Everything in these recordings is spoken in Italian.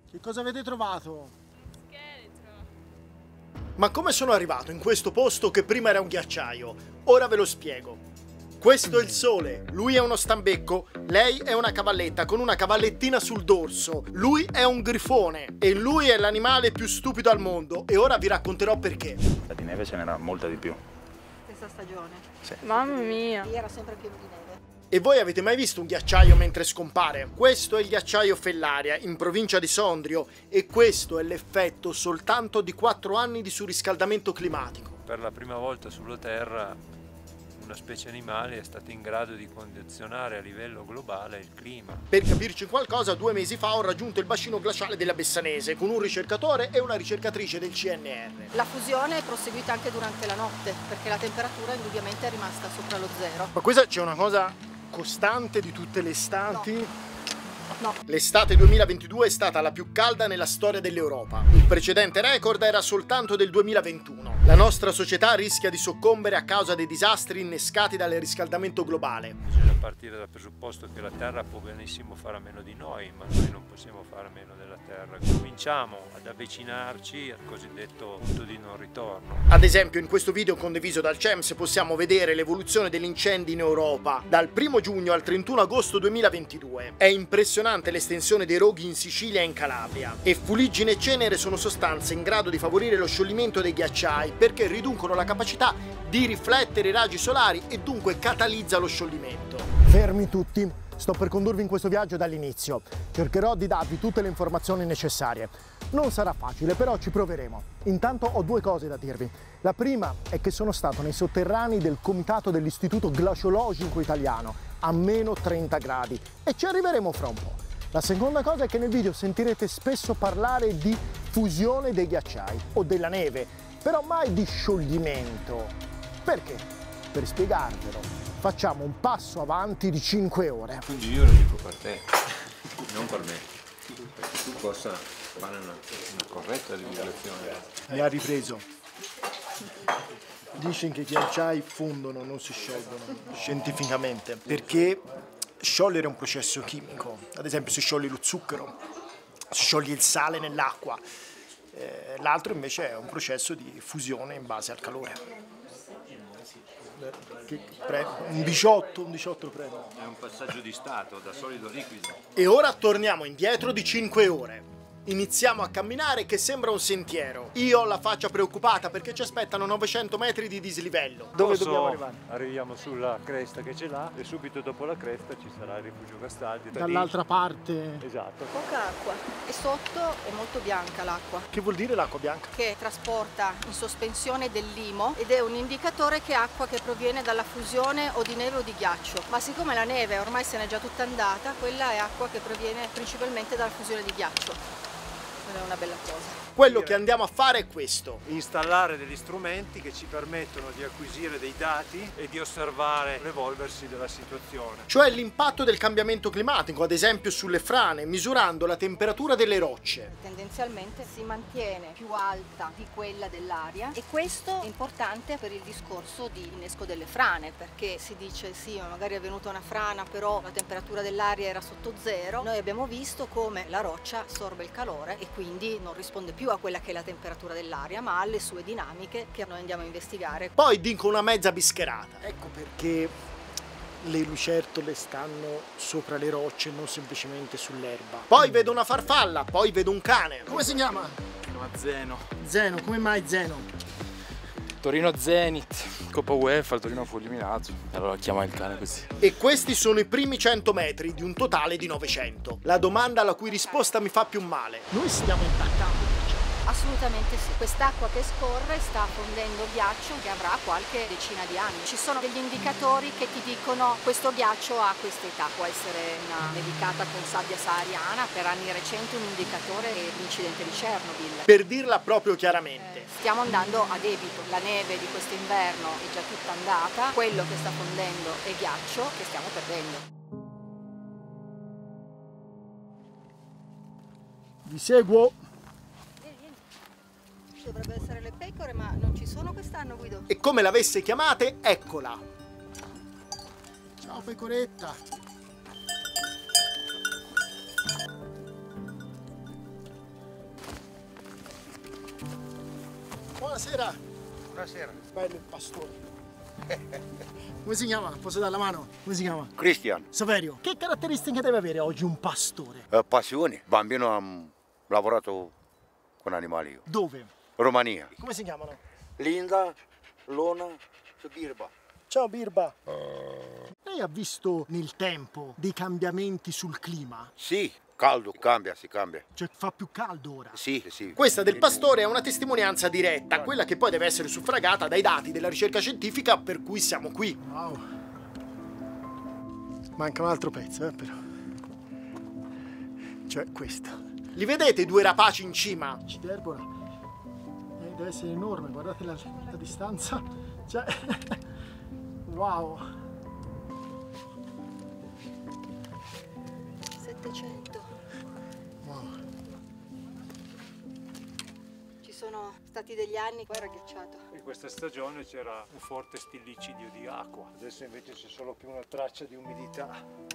Che cosa avete trovato? Scheletro. Ma come sono arrivato in questo posto che prima era un ghiacciaio? Ora ve lo spiego. Questo è il Sole, lui è uno stambecco, lei è una cavalletta con una cavallettina sul dorso, lui è un grifone e lui è l'animale più stupido al mondo e ora vi racconterò perché. Di neve ce n'era molta di più. Questa stagione. Sì. Mamma mia. Lì era sempre pieno di neve. E voi avete mai visto un ghiacciaio mentre scompare? Questo è il ghiacciaio Fellaria, in provincia di Sondrio, e questo è l'effetto soltanto di 4 anni di surriscaldamento climatico. Per la prima volta sulla Terra una specie animale è stata in grado di condizionare a livello globale il clima. Per capirci qualcosa, 2 mesi fa ho raggiunto il bacino glaciale della Bessanese con un ricercatore e una ricercatrice del CNR. La fusione è proseguita anche durante la notte, perché la temperatura indubbiamente è rimasta sopra lo zero. Ma questa c'è una cosa costante di tutte le estati? No. L'estate 2022 è stata la più calda nella storia dell'Europa. Il precedente record era soltanto del 2021. La nostra società rischia di soccombere a causa dei disastri innescati dal riscaldamento globale. Bisogna partire dal presupposto che la Terra può benissimo fare a meno di noi, ma noi non possiamo fare a meno della Terra. Cominciamo ad avvicinarci al cosiddetto punto di non ritorno. Ad esempio, in questo video condiviso dal CEMS possiamo vedere l'evoluzione degli incendi in Europa dal 1 giugno al 31 agosto 2022. È impressionante l'estensione dei roghi in Sicilia e in Calabria. E fuliggine e cenere sono sostanze in grado di favorire lo scioglimento dei ghiacciai perché riducono la capacità di riflettere i raggi solari e dunque catalizza lo scioglimento. Fermi tutti, sto per condurvi in questo viaggio dall'inizio. Cercherò di darvi tutte le informazioni necessarie. Non sarà facile, però ci proveremo. Intanto ho 2 cose da dirvi. La prima è che sono stato nei sotterranei del comitato dell'Istituto Glaciologico Italiano, a meno 30 gradi, e ci arriveremo fra un po'. La seconda cosa è che nel video sentirete spesso parlare di fusione dei ghiacciai o della neve, però mai di scioglimento. Perché? Per spiegarvelo, facciamo un passo avanti di 5 ore. Quindi io lo dico per te, non per me, perché tu possa fare una corretta divulgazione. Mi ha ripreso. Dice che i ghiacciai fondono, non si sciolgono, scientificamente, perché sciogliere è un processo chimico. Ad esempio si scioglie lo zucchero, si scioglie il sale nell'acqua. L'altro invece è un processo di fusione in base al calore. Un 18 prendo. È un passaggio di stato, da solido a liquido. E ora torniamo indietro di 5 ore. Iniziamo a camminare che sembra un sentiero. Io ho la faccia preoccupata perché ci aspettano 900 metri di dislivello. Dove dobbiamo arrivare? Arriviamo sulla cresta che ce l'ha e subito dopo la cresta ci sarà il rifugio Castaldi. Dall'altra parte. Esatto. Poca acqua e sotto è molto bianca l'acqua, Che vuol dire l'acqua bianca? che trasporta in sospensione del limo ed è un indicatore che è acqua che proviene dalla fusione o di neve o di ghiaccio. Ma siccome la neve ormai se n'è già tutta andata, quella è acqua che proviene principalmente dalla fusione di ghiaccio. Non è una bella cosa. Quello che andiamo a fare è questo. Installare degli strumenti che ci permettono di acquisire dei dati e di osservare l'evolversi della situazione. Cioè l'impatto del cambiamento climatico, ad esempio sulle frane, misurando la temperatura delle rocce. Tendenzialmente si mantiene più alta di quella dell'aria e questo è importante per il discorso di innesco delle frane, perché si dice sì, magari è venuta una frana però la temperatura dell'aria era sotto zero. Noi abbiamo visto come la roccia assorbe il calore e quindi non risponde più a quella che è la temperatura dell'aria, ma alle sue dinamiche che noi andiamo a investigare. Poi dico una mezza bischerata. Ecco perché le lucertole stanno sopra le rocce, non semplicemente sull'erba. Poi vedo una farfalla, poi vedo un cane. Come si chiama? Si chiama Zeno. Zeno, come mai Zeno? Torino Zenit, Coppa UEFA, il Torino fu eliminato. E allora chiama il cane così. E questi sono i primi 100 metri di un totale di 900. La domanda alla cui risposta mi fa più male. Noi stiamo impattando. Assolutamente sì. Quest'acqua che scorre sta fondendo ghiaccio che avrà qualche decina di anni. Ci sono degli indicatori che ti dicono questo ghiaccio ha questa età, può essere una nevicata con sabbia sahariana, per anni recenti un indicatore è l'incidente di Chernobyl. Per dirla proprio chiaramente. Stiamo andando a debito, la neve di quest'inverno è già tutta andata, quello che sta fondendo è ghiaccio che stiamo perdendo. Vi seguo. Dovrebbero essere le pecore, ma non ci sono quest'anno, Guido. E come l'avesse chiamate, eccola. Ciao pecoretta. Buonasera. Buonasera. Bello il pastore. Come si chiama? Posso dare la mano? Come si chiama? Cristian, Saverio. Che caratteristiche deve avere oggi un pastore? passione. Bambino ho lavorato con animali io. Dove? Romania. Come si chiamano? Linda, Lona, Birba. Ciao Birba. Lei ha visto nel tempo dei cambiamenti sul clima? Sì, caldo, si cambia. Cioè fa più caldo ora? Sì, sì. Questa del pastore è una testimonianza diretta, quella che poi deve essere suffragata dai dati della ricerca scientifica per cui siamo qui. Wow. Manca un altro pezzo, però. Cioè questo. Li vedete i due rapaci in cima? Citerbola. Deve essere enorme, guardate la distanza. Cioè. Wow. 700. Wow. Ci sono stati degli anni poi era ghiacciato. In questa stagione c'era un forte stillicidio di acqua, adesso invece c'è solo più una traccia di umidità.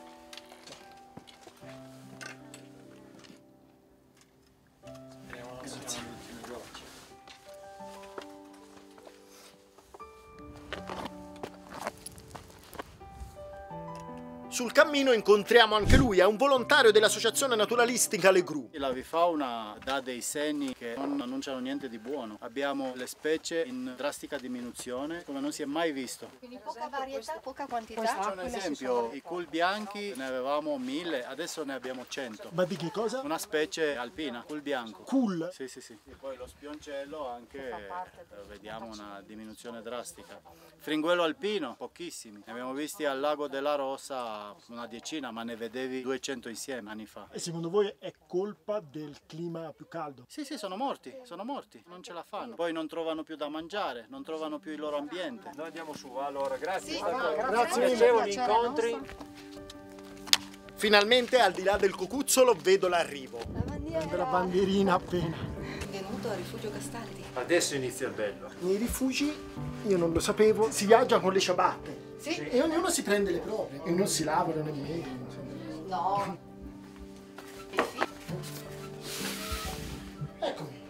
Sul cammino incontriamo anche lui, è un volontario dell'associazione naturalistica Le Gru. L'avifauna dà dei segni che non annunciano niente di buono. Abbiamo le specie in drastica diminuzione come non si è mai visto. Quindi poca varietà, poca quantità. Faccio un esempio, i cul bianchi ne avevamo 1000, adesso ne abbiamo 100. Ma di che cosa? Una specie alpina, cul bianco. Cool. Sì, sì, sì. E poi lo spioncello anche vediamo una diminuzione drastica. Fringuello alpino, pochissimi. Ne abbiamo visti al lago della Rosa una decina, ma ne vedevi 200 insieme anni fa. E secondo voi è colpa del clima più caldo? Sì, sì, sono morti, non ce la fanno. Poi non trovano più da mangiare, non trovano più il loro ambiente. Noi andiamo su, allora, grazie. Sì, Grazie, piacevoli incontri. Finalmente, al di là del cocuzzolo, vedo l'arrivo. La bandiera. La bandierina appena. Venuto a Rifugio Castaldi. Adesso inizia il bello. Nei rifugi, io non lo sapevo, si viaggia con le ciabatte. Sì. E ognuno si prende le proprie. E non si lavano nemmeno. No. Eccomi.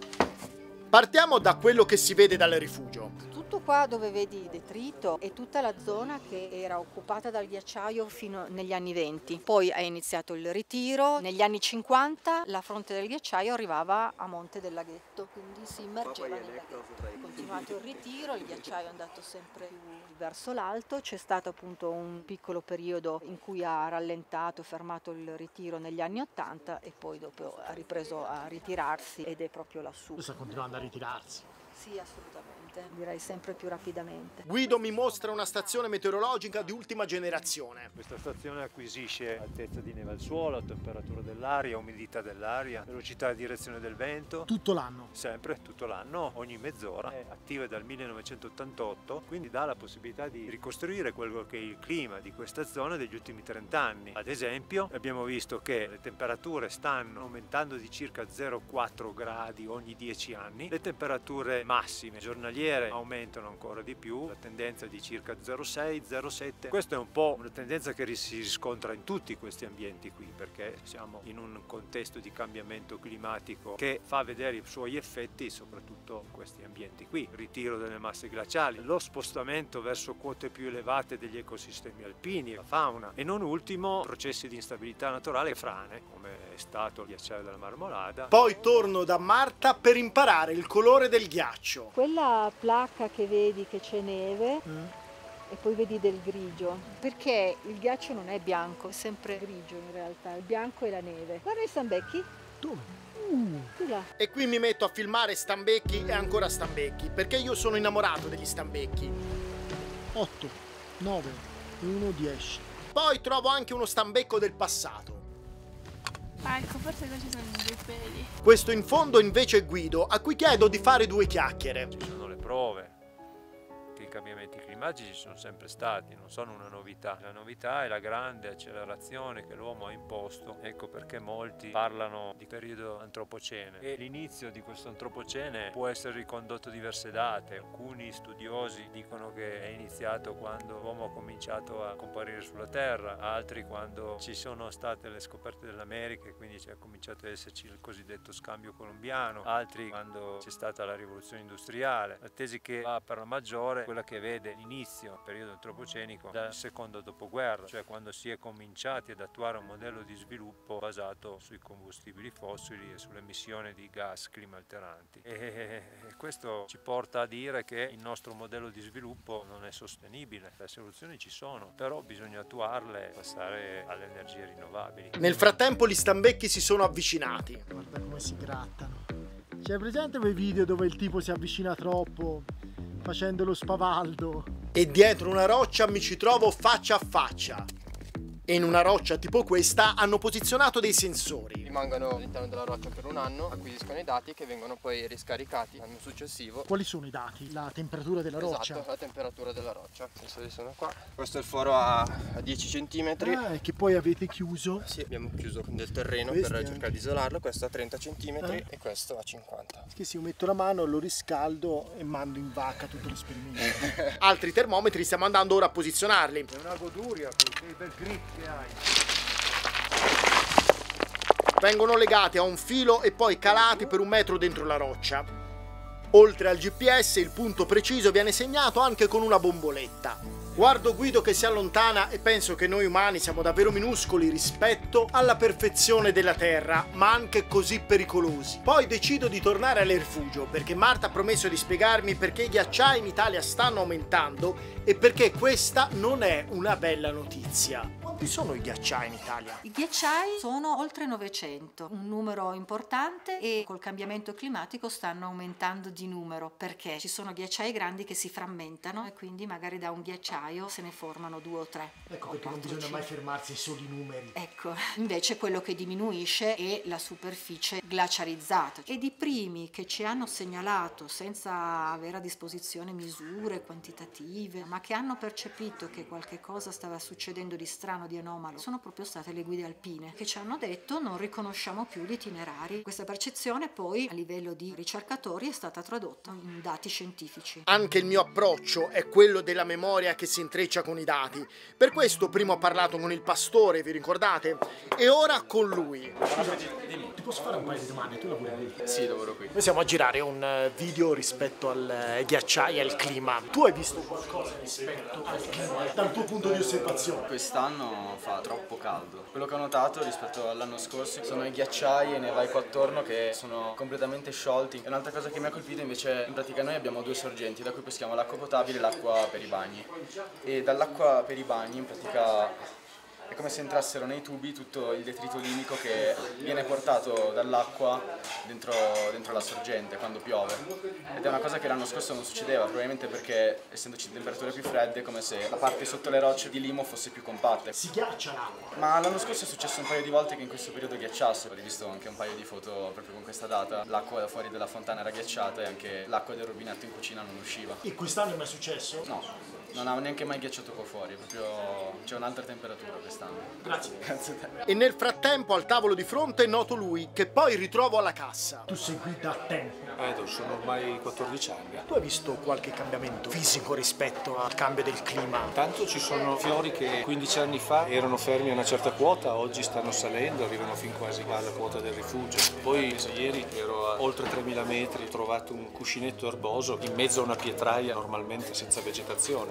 Partiamo da quello che si vede dal rifugio. Tutto qua dove vedi il detrito è tutta la zona che era occupata dal ghiacciaio fino negli anni 20. Poi è iniziato il ritiro. Negli anni 50 la fronte del ghiacciaio arrivava a Monte del Laghetto, quindi si immergeva nel laghetto. È continuato il ritiro, il ghiacciaio è andato sempre più verso l'alto. C'è stato appunto un piccolo periodo in cui ha rallentato, fermato il ritiro negli anni 80 e poi dopo ha ripreso a ritirarsi ed è proprio lassù. Sta continuando a ritirarsi. Sì, assolutamente, direi sempre più rapidamente. Guido mi mostra una stazione meteorologica di ultima generazione. Questa stazione acquisisce altezza di neve al suolo, temperatura dell'aria, umidità dell'aria, velocità e direzione del vento. Tutto l'anno. Sempre, tutto l'anno, ogni mezz'ora. È attiva dal 1988, quindi dà la possibilità di ricostruire quello che è il clima di questa zona degli ultimi 30 anni. Ad esempio, abbiamo visto che le temperature stanno aumentando di circa 0,4 gradi ogni 10 anni. Le temperature massime giornaliere aumentano ancora di più, la tendenza è di circa 0,6-0,7. Questa è un po' una tendenza che si riscontra in tutti questi ambienti qui, perché siamo in un contesto di cambiamento climatico che fa vedere i suoi effetti soprattutto in questi ambienti qui. Il ritiro delle masse glaciali, lo spostamento verso quote più elevate degli ecosistemi alpini, la fauna e non ultimo processi di instabilità naturale e frane, come è stato il ghiacciaio della Marmolada. Poi torno da Marta per imparare il colore del ghiaccio. Quella placca che vedi che c'è neve e poi vedi del grigio, perché il ghiaccio non è bianco, è sempre grigio in realtà, il bianco è la neve. Guarda i stambecchi. Dove? Di là. E qui mi metto a filmare stambecchi e ancora stambecchi, perché io sono innamorato degli stambecchi. 8, 9, 1, 10. Poi trovo anche uno stambecco del passato. Ecco, forse qua ci sono due peli. Questo in fondo invece è Guido, a cui chiedo di fare due chiacchiere. Ci sono le prove che i cambiamenti climatici sono sempre stati, non sono una novità. La novità è la grande accelerazione che l'uomo ha imposto, ecco perché molti parlano di periodo antropocene, e l'inizio di questo antropocene può essere ricondotto a diverse date. Alcuni studiosi dicono che è iniziato quando l'uomo ha cominciato a comparire sulla Terra, altri quando ci sono state le scoperte dell'America e quindi c'è cominciato ad esserci il cosiddetto scambio colombiano, altri quando c'è stata la rivoluzione industriale. La tesi che va per la maggiore è quella che vede l'inizio del periodo antropocenico dal secondo dopoguerra, cioè quando si è cominciati ad attuare un modello di sviluppo basato sui combustibili fossili e sull'emissione di gas climalteranti. E questo ci porta a dire che il nostro modello di sviluppo non è sostenibile. Le soluzioni ci sono, però bisogna attuarle e passare alle energie rinnovabili. Nel frattempo gli stambecchi si sono avvicinati. Guarda come si grattano. C'è presente quei video dove il tipo si avvicina troppo facendo lo spavaldo? E dietro una roccia mi ci trovo faccia a faccia. E in una roccia tipo questa hanno posizionato dei sensori. Rimangono all'interno della roccia per un anno, acquisiscono i dati che vengono poi riscaricati l'anno successivo. Quali sono i dati? La temperatura della roccia? Esatto, la temperatura della roccia. I sensori sono qua. Questo è il foro a 10 cm. E che poi avete chiuso? Sì, abbiamo chiuso del terreno per cercare di isolarlo. Questo a 30 cm e questo a 50. Che se io metto la mano, lo riscaldo e mando in vacca tutto l'esperimento. Altri termometri stiamo andando ora a posizionarli. È una goduria, che bel grip che hai. Vengono legati a un filo e poi calati per 1 metro dentro la roccia. Oltre al GPS il punto preciso viene segnato anche con una bomboletta. Guardo Guido che si allontana e penso che noi umani siamo davvero minuscoli rispetto alla perfezione della Terra, ma anche così pericolosi. Poi decido di tornare al rifugio perché Marta ha promesso di spiegarmi perché i ghiacciai in Italia stanno aumentando e perché questa non è una bella notizia. Quanti sono i ghiacciai in Italia? I ghiacciai sono oltre 900, un numero importante, e col cambiamento climatico stanno aumentando di numero perché ci sono ghiacciai grandi che si frammentano e quindi magari da un ghiacciaio se ne formano 2 o 3. Ecco perché non bisogna mai fermarsi ai soli numeri. Ecco, invece quello che diminuisce è la superficie glaciarizzata. Ed i primi che ci hanno segnalato senza avere a disposizione misure quantitative, ma che hanno percepito che qualche cosa stava succedendo di strano, di anomalo, sono proprio state le guide alpine, che ci hanno detto non riconosciamo più gli itinerari. Questa percezione poi a livello di ricercatori è stata tradotta in dati scientifici. Anche il mio approccio è quello della memoria che si intreccia con i dati. Per questo prima ho parlato con il pastore, vi ricordate? E ora con lui. Ti posso fare un paio di domande? Tu lavori qui? Sì, lavoro qui. Noi siamo a girare un video rispetto al ghiacciai e al clima. Tu hai visto qualcosa rispetto al clima dal tuo punto di osservazione? Quest'anno fa troppo caldo. Quello che ho notato rispetto all'anno scorso sono i ghiacciai e nevai qua attorno che sono completamente sciolti. E un'altra cosa che mi ha colpito invece, in pratica noi abbiamo 2 sorgenti da cui peschiamo l'acqua potabile e l'acqua per i bagni. E dall'acqua per i bagni in pratica è come se entrassero nei tubi tutto il detrito limico che viene portato dall'acqua dentro la sorgente quando piove. Ed è una cosa che l'anno scorso non succedeva, probabilmente perché essendoci temperature più fredde è come se la parte sotto le rocce di limo fosse più compatta. Si ghiaccia l'acqua. Ma l'anno scorso è successo un paio di volte che in questo periodo ghiacciasse. Ho rivisto anche un paio di foto proprio con questa data. L'acqua fuori dalla fontana era ghiacciata e anche l'acqua del rubinetto in cucina non usciva. E quest'anno è mai successo? No, non ha neanche mai ghiacciato qua fuori, proprio c'è un'altra temperatura quest'anno. Grazie. Grazie a te. E nel frattempo al tavolo di fronte noto lui, che poi ritrovo alla cassa. Tu sei qui da tempo. Sono ormai 14 anni. Tu hai visto qualche cambiamento fisico rispetto al cambio del clima? Intanto ci sono fiori che 15 anni fa erano fermi a una certa quota, oggi stanno salendo, arrivano fin quasi alla quota del rifugio. Poi ieri ero a oltre 3000 metri, ho trovato un cuscinetto erboso in mezzo a una pietraia normalmente senza vegetazione.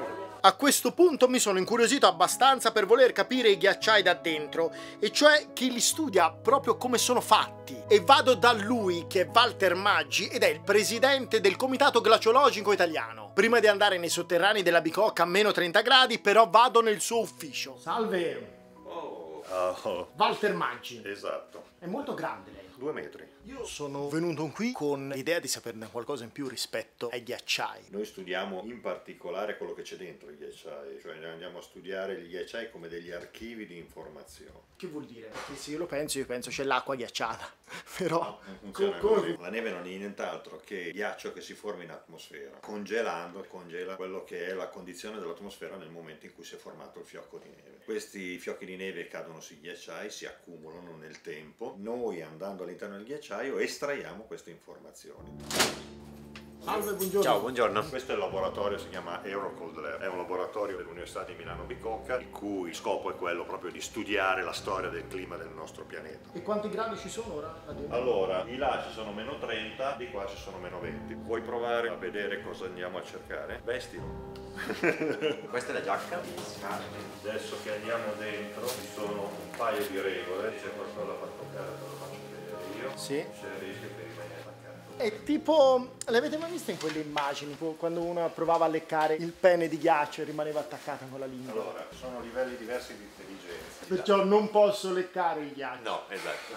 A questo punto mi sono incuriosito abbastanza per voler capire i ghiacciai da dentro, e cioè chi li studia proprio come sono fatti. E vado da lui, che è Walter Maggi ed è il presidente del Comitato Glaciologico Italiano. Prima di andare nei sotterranei della Bicocca a meno 30 gradi, però vado nel suo ufficio. Salve! Walter Maggi. Esatto. È molto grande lei. 2 metri. Io sono venuto qui con l'idea di saperne qualcosa in più rispetto ai ghiacciai. Noi studiamo in particolare quello che c'è dentro i ghiacciai, cioè andiamo a studiare gli ghiacciai come degli archivi di informazioni. Che vuol dire? Perché se io lo penso, io penso c'è l'acqua ghiacciata, però no, non funziona così. La neve non è nient'altro che ghiaccio che si forma in atmosfera. Congelando, congela quello che è la condizione dell'atmosfera nel momento in cui si è formato il fiocco di neve. Questi fiocchi di neve cadono sui ghiacciai, si accumulano nel tempo. Noi, andando all'interno del ghiacciaio, estraiamo queste informazioni. Salve, buongiorno. Ciao, buongiorno. Questo è il laboratorio, si chiama Eurocold Lab. È un laboratorio dell'Università di Milano Bicocca, il cui scopo è quello proprio di studiare la storia del clima del nostro pianeta. E quanti gradi ci sono ora? Allora, di là ci sono meno 30, di qua ci sono meno 20. Vuoi provare a vedere cosa andiamo a cercare? Vestilo. Questa è la giacca. Adesso che andiamo dentro ci sono un paio di regole. Se qualcosa da far toccare te lo faccio vedere io. Sì. Se riesci che rimani attaccato. È tipo, l'avete mai vista in quelle immagini, quando uno provava a leccare il pene di ghiaccio e rimaneva attaccato con la lingua? Allora, sono livelli diversi di intelligenza. Perciò non posso leccare il ghiaccio. No, esatto.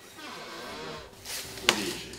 Tu dici.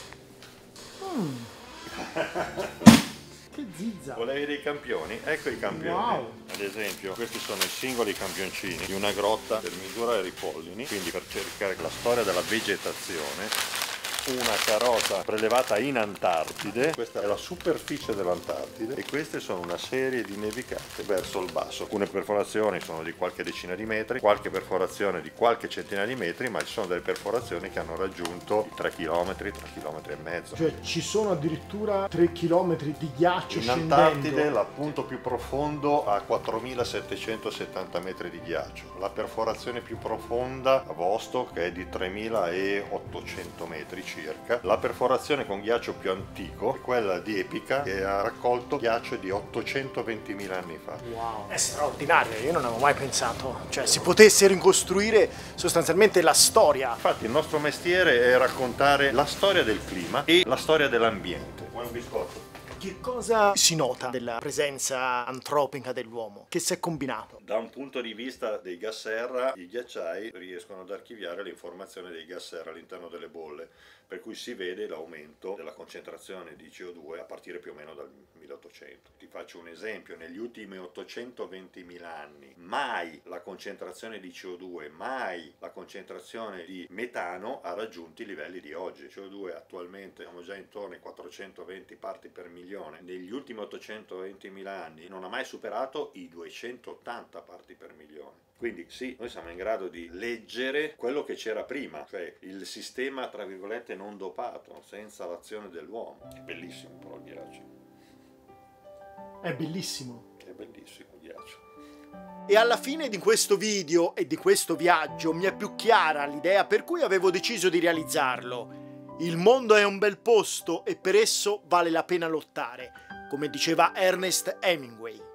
Che zizza. Volevi dei campioni? Ecco i campioni. Wow. Ad esempio, questi sono i singoli campioncini di una grotta per misurare i pollini, quindi per cercare la storia della vegetazione. Una carota prelevata in Antartide, questa è la superficie dell'Antartide e queste sono una serie di nevicate verso il basso. Alcune perforazioni sono di qualche decina di metri, qualche perforazione di qualche centinaia di metri, ma ci sono delle perforazioni che hanno raggiunto i 3 km, 3 km e mezzo. Cioè ci sono addirittura 3 km di ghiaccio in scendendo. Antartide l'appunto più profondo ha 4770 metri di ghiaccio, la perforazione più profonda a Vostok è di 3800 metri circa. La perforazione con ghiaccio più antico è quella di Epica, che ha raccolto ghiaccio di 820.000 anni fa. Wow, è straordinario, io non avevo mai pensato, cioè si potesse ricostruire sostanzialmente la storia. Infatti il nostro mestiere è raccontare la storia del clima e la storia dell'ambiente. Vuoi un biscotto? Che cosa si nota della presenza antropica dell'uomo? Che si è combinato? Da un punto di vista dei gas serra, i ghiacciai riescono ad archiviare l'informazione dei gas serra all'interno delle bolle, per cui si vede l'aumento della concentrazione di CO2 a partire più o meno dal 1800. Ti faccio un esempio: negli ultimi 820.000 anni mai la concentrazione di CO2, mai la concentrazione di metano ha raggiunto i livelli di oggi. Il CO2 attualmente siamo già intorno ai 420 parti per milione. Negli ultimi 820.000 anni non ha mai superato i 280 parti per milione. Quindi sì, noi siamo in grado di leggere quello che c'era prima, cioè il sistema tra virgolette non dopato, senza l'azione dell'uomo. È bellissimo però il ghiaccio. È bellissimo. È bellissimo il ghiaccio. E alla fine di questo video e di questo viaggio mi è più chiara l'idea per cui avevo deciso di realizzarlo. Il mondo è un bel posto e per esso vale la pena lottare, come diceva Ernest Hemingway.